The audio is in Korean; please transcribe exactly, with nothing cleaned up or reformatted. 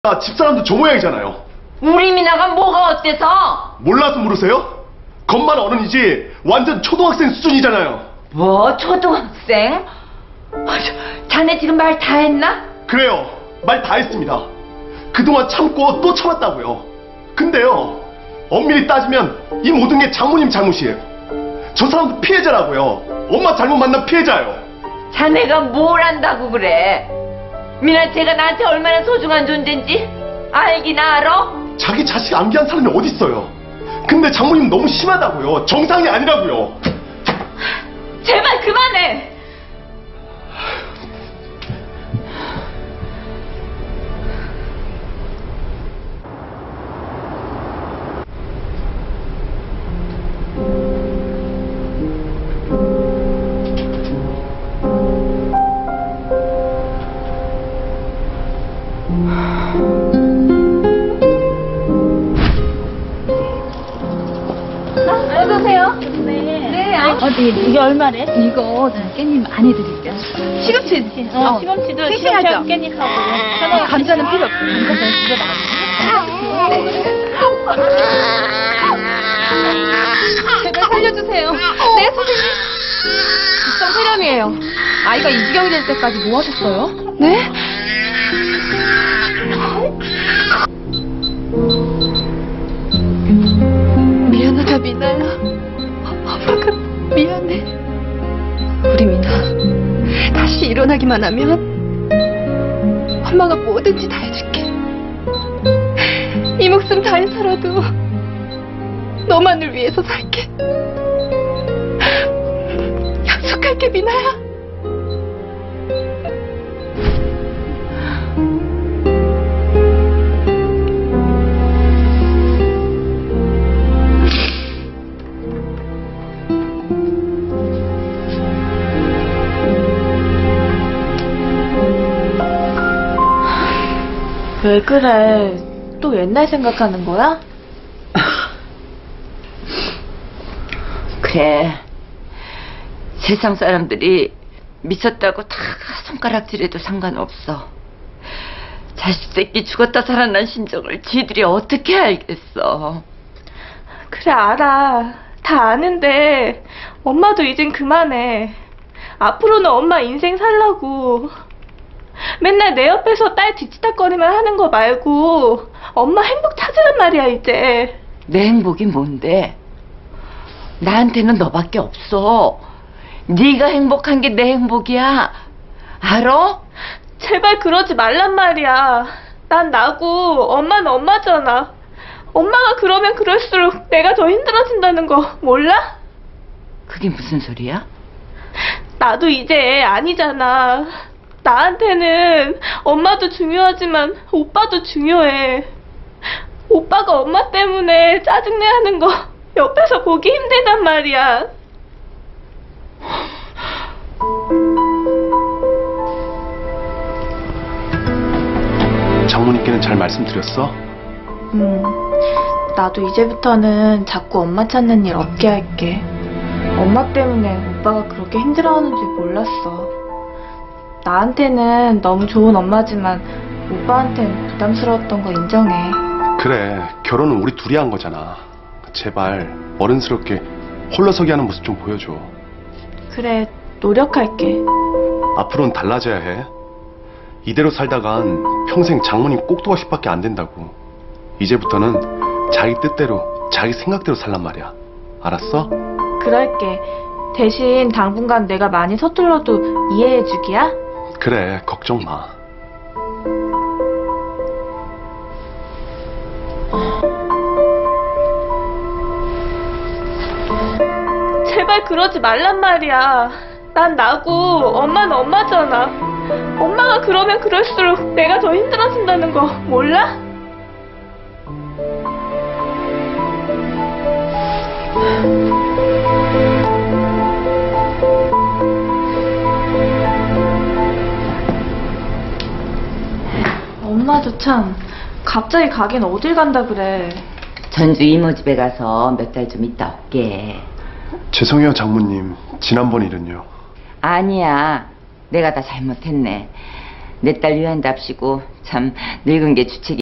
아, 집사람도 저 모양이잖아요. 우리 미나가 뭐가 어때서? 몰라서 물으세요? 겉만 어른이지 완전 초등학생 수준이잖아요. 뭐 초등학생? 아, 저, 자네 지금 말 다 했나? 그래요. 말 다 했습니다. 그동안 참고 또 참았다고요. 근데요, 엄밀히 따지면 이 모든 게 장모님 잘못이에요. 저 사람도 피해자라고요. 엄마 잘못 만난 피해자예요. 자네가 뭘 안다고 그래? 미나채가 나한테 얼마나 소중한 존재인지 알긴 알아? 자기 자식 암기한 사람이 어딨어요. 근데 장모님 너무 심하다고요. 정상이 아니라고요. 제발 그만해. 어서오세요. 네. 네. 어디 이게 얼마래? 이거 깻잎 많이 드릴게요. 시금치. 어, 어, 시금치도 싱싱하죠? 시금치하고 깻잎하고. 저는 감자는 필요 없고. 이거 그냥 집에 나가요. 제발 살려주세요. 네, 선생님. 급성 폐렴이에요. 아이가 이 지경이 될 때까지 뭐 하셨어요? 네? 미안하다 미나야. 엄마가 미안해. 우리 미나 다시 일어나기만 하면 엄마가 뭐든지 다 해줄게. 이 목숨 다해서라도 너만을 위해서 살게. 약속할게 미나야. 왜 그래? 또 옛날 생각하는 거야? 그래. 세상 사람들이 미쳤다고 다 손가락질해도 상관없어. 자식 새끼 죽었다 살아난 심정을 지들이 어떻게 알겠어. 그래 알아. 다 아는데 엄마도 이젠 그만해. 앞으로는 엄마 인생 살라고. 맨날 내 옆에서 딸 뒤치다거리만 하는 거 말고 엄마 행복 찾으란 말이야 이제. 내 행복이 뭔데? 나한테는 너밖에 없어. 네가 행복한 게 내 행복이야. 알아? 제발 그러지 말란 말이야. 난 나고 엄마는 엄마잖아. 엄마가 그러면 그럴수록 내가 더 힘들어진다는 거 몰라? 그게 무슨 소리야? 나도 이제 애 아니잖아. 나한테는 엄마도 중요하지만 오빠도 중요해. 오빠가 엄마 때문에 짜증내하는 거 옆에서 보기 힘들단 말이야. 장모님께는 잘 말씀드렸어? 음, 나도 이제부터는 자꾸 엄마 찾는 일 없게 할게. 엄마 때문에 오빠가 그렇게 힘들어하는 줄 몰랐어. 나한테는 너무 좋은 엄마지만 오빠한테는 부담스러웠던 거 인정해. 그래, 결혼은 우리 둘이 한 거잖아. 제발 어른스럽게 홀로서기 하는 모습 좀 보여줘. 그래, 노력할게. 앞으로는 달라져야 해. 이대로 살다간 평생 장모님 꼭두가시밖에 안 된다고. 이제부터는 자기 뜻대로 자기 생각대로 살란 말이야. 알았어? 그럴게. 대신 당분간 내가 많이 서툴러도 이해해주기야? 그래, 걱정 마. 제발 그러지 말란 말이야. 난 나고 엄마는 엄마잖아. 엄마가 그러면 그럴수록 내가 더 힘들어진다는 거 몰라? 엄마도 참 갑자기 가긴 어딜 간다 그래. 전주 이모 집에 가서 몇 달 좀 있다 올게. 죄송해요, 장모님. 지난번 일은요. 아니야. 내가 다 잘못했네. 내 딸 위한답시고 참 늙은 게 주책이